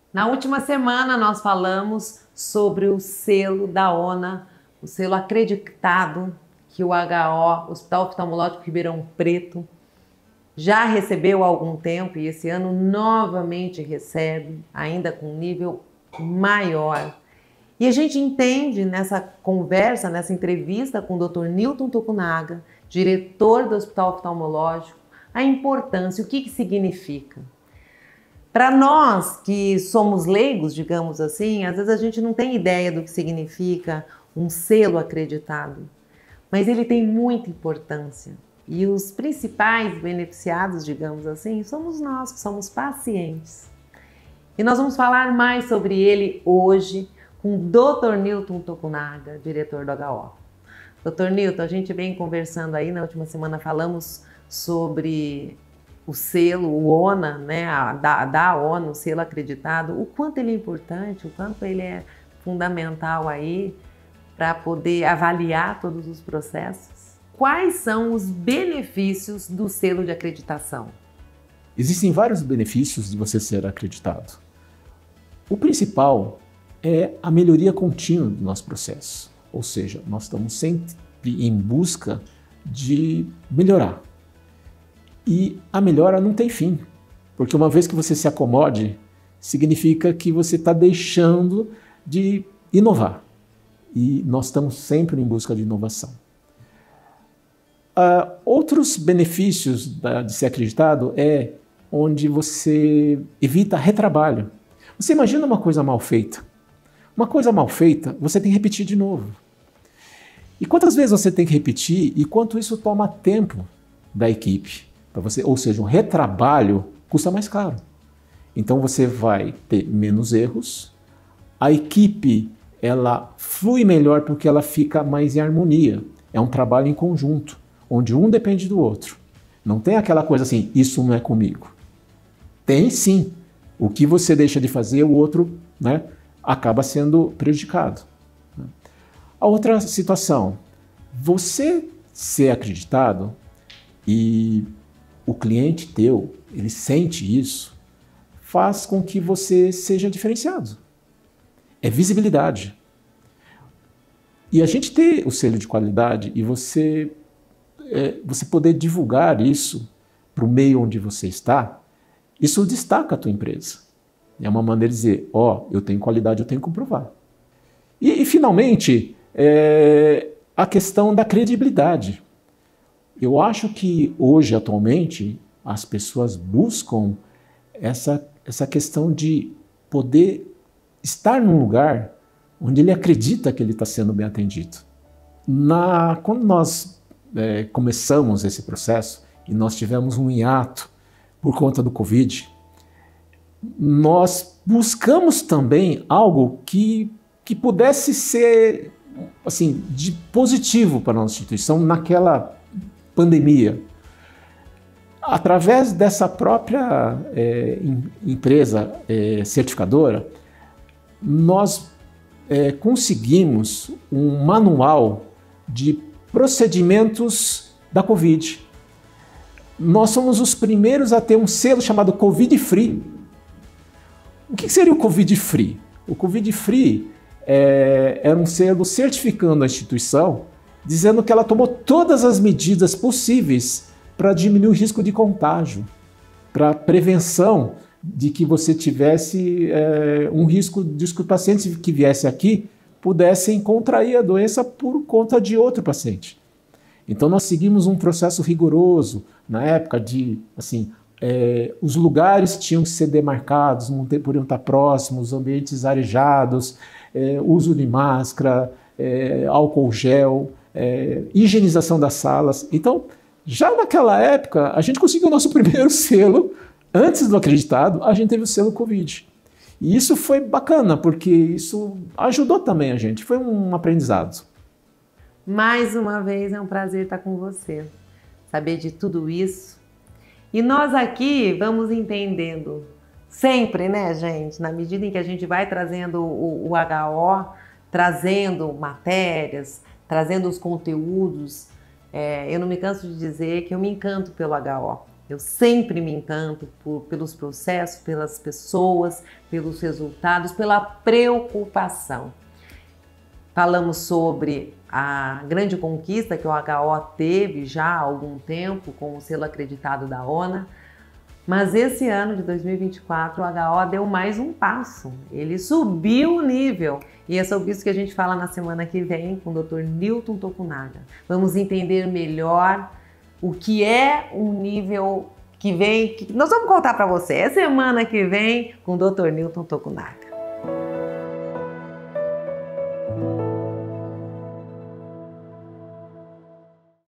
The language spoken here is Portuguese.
Na última semana nós falamos sobre o selo da ONA, o selo acreditado que o HO, Hospital Oftalmológico Ribeirão Preto, já recebeu há algum tempo e esse ano novamente recebe, ainda com um nível maior. E a gente entende nessa conversa, nessa entrevista com o Dr. Newton Tokunaga, diretor do Hospital Oftalmológico, a importância, o que significa. Para nós que somos leigos, digamos assim, às vezes a gente não tem ideia do que significa um selo acreditado, mas ele tem muita importância. E os principais beneficiados, digamos assim, somos nós, que somos pacientes. E nós vamos falar mais sobre ele hoje com o Dr. Newton Tokunaga, diretor do HO. Dr. Newton, a gente vem conversando aí, na última semana falamos sobre o selo, o ONA, né, da ONU, o selo acreditado, o quanto ele é importante, o quanto ele é fundamental aí para poder avaliar todos os processos. Quais são os benefícios do selo de acreditação? Existem vários benefícios de você ser acreditado. O principal é a melhoria contínua do nosso processo, ou seja, nós estamos sempre em busca de melhorar. E a melhora não tem fim, porque uma vez que você se acomode, significa que você está deixando de inovar. E nós estamos sempre em busca de inovação. Outros benefícios de ser acreditado é onde você evita retrabalho. Você imagina uma coisa mal feita. Uma coisa mal feita, você tem que repetir de novo. E quantas vezes você tem que repetir e quanto isso toma tempo da equipe? Para você, ou seja, um retrabalho custa mais caro. Então você vai ter menos erros, a equipe ela flui melhor porque ela fica mais em harmonia. É um trabalho em conjunto, onde um depende do outro. Não tem aquela coisa assim, isso não é comigo. Tem sim. O que você deixa de fazer, o outro, né, acaba sendo prejudicado. A outra situação, você ser acreditado e o cliente teu, ele sente isso, faz com que você seja diferenciado. É visibilidade. E a gente ter o selo de qualidade e você poder divulgar isso para o meio onde você está, isso destaca a tua empresa. É uma maneira de dizer, eu tenho qualidade, eu tenho que comprovar. E finalmente, a questão da credibilidade. Eu acho que hoje, atualmente, as pessoas buscam essa questão de poder estar num lugar onde ele acredita que ele está sendo bem atendido. Quando nós começamos esse processo e nós tivemos um hiato por conta do Covid, nós buscamos também algo que pudesse ser assim, de positivo para a nossa instituição naquela pandemia. Através dessa própria empresa certificadora, nós conseguimos um manual de procedimentos da Covid. Nós somos os primeiros a ter um selo chamado Covid Free. O que seria o Covid Free? O Covid Free era um selo certificando a instituição, dizendo que ela tomou todas as medidas possíveis para diminuir o risco de contágio, para prevenção de que você tivesse um risco de que os pacientes que viessem aqui pudessem contrair a doença por conta de outro paciente. Então nós seguimos um processo rigoroso na época de, assim, os lugares tinham que ser demarcados, não podiam estar próximos, ambientes arejados, uso de máscara, álcool gel, higienização das salas. Então, já naquela época, a gente conseguiu o nosso primeiro selo. Antes do acreditado, a gente teve o selo Covid. E isso foi bacana, porque isso ajudou também a gente, foi um aprendizado. Mais uma vez é um prazer estar com você, saber de tudo isso. E nós aqui vamos entendendo sempre, né, gente? Na medida em que a gente vai trazendo o HO, trazendo matérias, trazendo os conteúdos, eu não me canso de dizer que eu me encanto pelo HO. Eu sempre me encanto pelos processos, pelas pessoas, pelos resultados, pela preocupação. Falamos sobre a grande conquista que o HO teve já há algum tempo com o selo acreditado da ONA, mas esse ano de 2024 o HO deu mais um passo, ele subiu o nível e é sobre isso que a gente fala na semana que vem com o Dr. Newton Tokunaga. Vamos entender melhor o que é um nível que vem, que nós vamos contar para você, é semana que vem com o Dr. Newton Tokunaga.